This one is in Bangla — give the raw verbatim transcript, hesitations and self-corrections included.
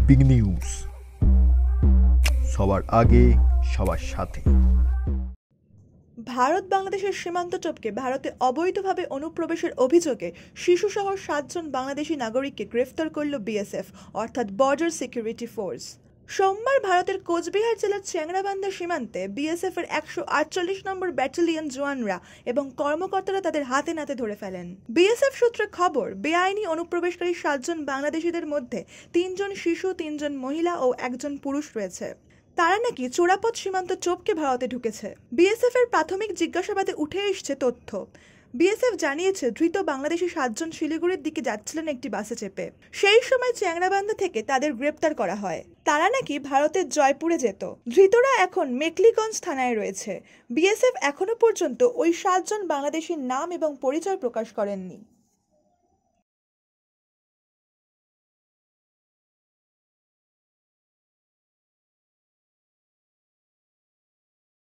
বিগ নিউজ, সবার আগে সবার সাথে। ভারত বাংলাদেশের সীমান্ত টপকে ভারতে অবৈধভাবে অনুপ্রবেশের অভিযোগে শিশুসহ সাতজন বাংলাদেশি নাগরিককে গ্রেফতার করল বিএসএফ অর্থাৎ বর্ডার সিকিউরিটি ফোর্স। সোমবার ভারতের কোচবিহার জেলার চ্যাংড়াবান্ধা সীমান্তে বিএসএফ এর একশো আটচল্লিশ নম্বর ব্যাটালিয়ন জওয়ানরা এবং কর্মকর্তারা তাদের হাতে নাতে ধরে ফেলেন। বিএসএফ সূত্রে খবর, বেআইনি অনুপ্রবেশকারী সাতজন বাংলাদেশিদের মধ্যে তিনজন শিশু, তিনজন মহিলা ও একজন পুরুষ রয়েছে। তারা নাকি চোরাপথ সীমান্ত টপকে ভারতে ঢুকেছে। বিএসএফ এর প্রাথমিক জিজ্ঞাসাবাদে উঠে এসেছে তথ্য। বিএসএফ জানিয়েছে ধৃত বাংলাদেশি সাতজন শিলিগুড়ির দিকে যাচ্ছিলেন একটি বাসে চেপে। সেই সময় চ্যাংড়াবান্ধা থেকে তাদের গ্রেপ্তার করা হয়। তারা নাকি ভারতের জয়পুরে যেত। ধৃতরা এখন মেকলিগঞ্জ থানায় রয়েছে। বিএসএফ এখনো পর্যন্ত ওই সাতজন বাংলাদেশির নাম এবং পরিচয় প্রকাশ করেননি।